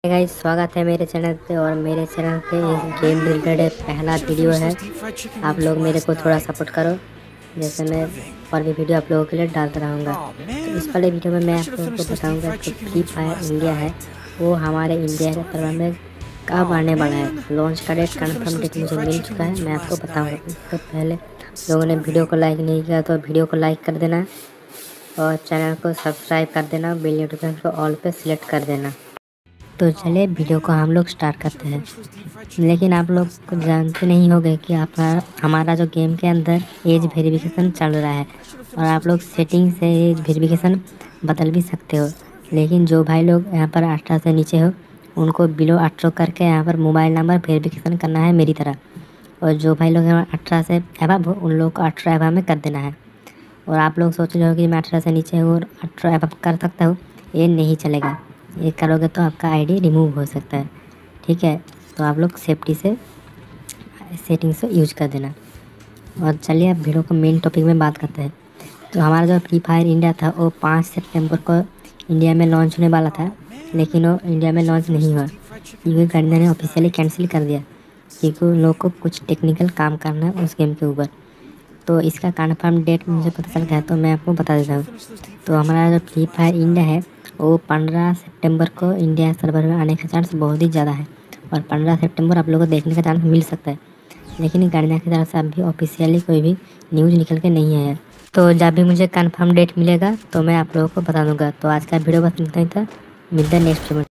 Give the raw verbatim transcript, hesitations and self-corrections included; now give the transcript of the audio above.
Guys, स्वागत है मेरे चैनल पे। और मेरे चैनल पे गेम रिलेटेड पहला वीडियो है। आप लोग मेरे को थोड़ा सपोर्ट करो, जैसे मैं और भी वीडियो आप लोगों के लिए डालता रहूँगा। तो इस वाले वीडियो में मैं आप लोगों को बताऊँगा कि फ्री फायर इंडिया है वो हमारे इंडिया के सर्वर में कब आने वाला है। लॉन्च का डेट कन्फर्म डेट मुझे मिल चुका है, मैं आपको बताऊँगा। उससे पहले लोगों ने वीडियो को लाइक नहीं किया तो वीडियो को लाइक कर देना और चैनल को सब्सक्राइब कर देना, बेल नोटिफिकेशन को ऑल पे सिलेक्ट कर देना। तो चले वीडियो को हम लोग स्टार्ट करते हैं। लेकिन आप लोग जानते नहीं होंगे कि आप हमारा जो गेम के अंदर एज वेरिफिकेशन चल रहा है और आप लोग सेटिंग से एज वेरिफिकेशन बदल भी सकते हो। लेकिन जो भाई लोग यहाँ पर अठारह से नीचे हो उनको बिलो अठारह करके यहाँ पर मोबाइल नंबर वेरिफिकेशन करना है मेरी तरह। और जो भाई लोग यहाँ अठारह से अबव हो उन लोग को अठारह अबव में कर देना है। और आप लोग सोच रहे हो कि मैं अठारह से नीचे हूँ और अठारह अबव कर सकता हूँ, ये नहीं चलेगा। ये करोगे तो आपका आईडी रिमूव हो सकता है, ठीक है। तो आप लोग सेफ्टी से सेटिंग से यूज कर देना। और चलिए अब वीडियो को मेन टॉपिक में बात करते हैं। तो हमारा जो फ्री फायर इंडिया था वो पाँच सितंबर को इंडिया में लॉन्च होने वाला था, लेकिन वो इंडिया में लॉन्च नहीं हुआ क्योंकि गवर्नमेंट ने ऑफिशियली कैंसिल कर दिया, क्योंकि उन लोग को कुछ टेक्निकल काम करना है उस गेम के ऊपर। तो इसका कन्फर्म डेट मुझे पता चल गया है, तो मैं आपको बता देता हूँ। तो हमारा जो फ्री फायर इंडिया है वो पंद्रह सितंबर को इंडिया सर्वर में आने का चांस बहुत ही ज़्यादा है और पंद्रह सितंबर आप लोगों को देखने का चांस मिल सकता है। लेकिन गार्नियर की तरफ से अभी ऑफिशियली कोई भी न्यूज़ निकल के नहीं आया है। तो जब भी मुझे कंफर्म डेट मिलेगा तो मैं आप लोगों को बता दूंगा। तो आज का वीडियो बस इतना ही था, मिलता है नेक्स्ट वीडियो में।